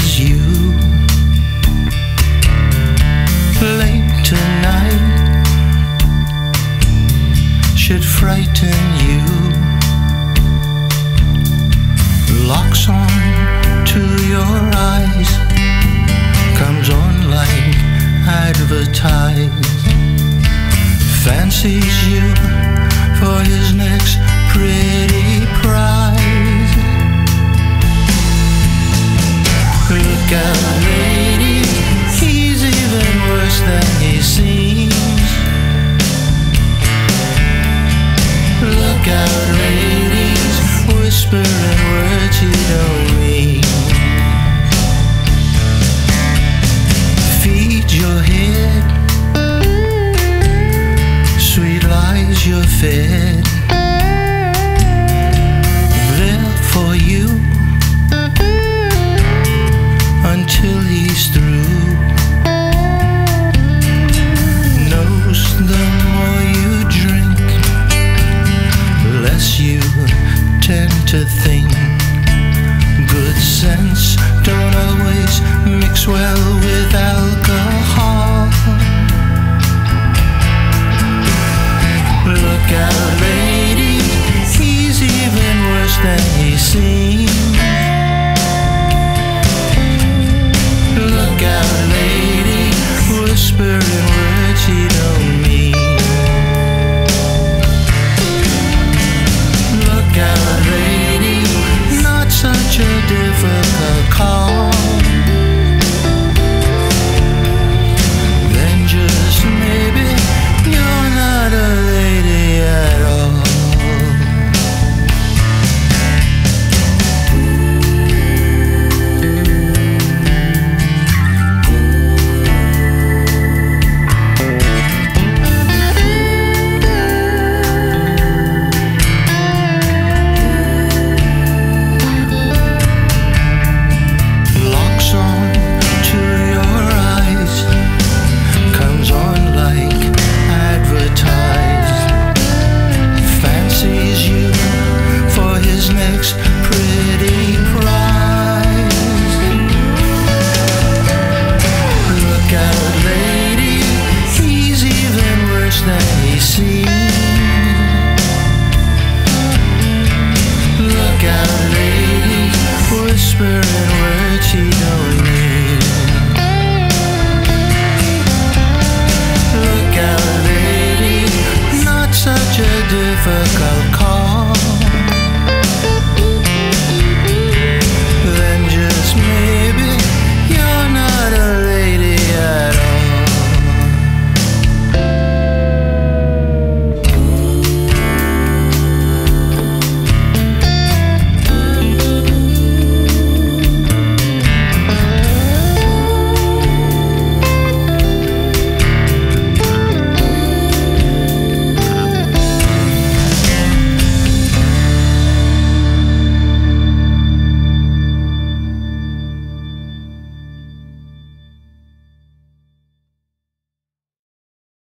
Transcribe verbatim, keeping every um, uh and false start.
fancies you. Late tonight should frighten you. Locks on to your eyes, comes on like advertised. Fancies you for his next pretty prize. Look out, lady, he's even worse than he seems. Look out, ladies, whispering words you don't mean. Feed your head, sweet lies you're fed. There for you until he's through. Knows the more you drink, less you tend to think. Good sense don't always mix well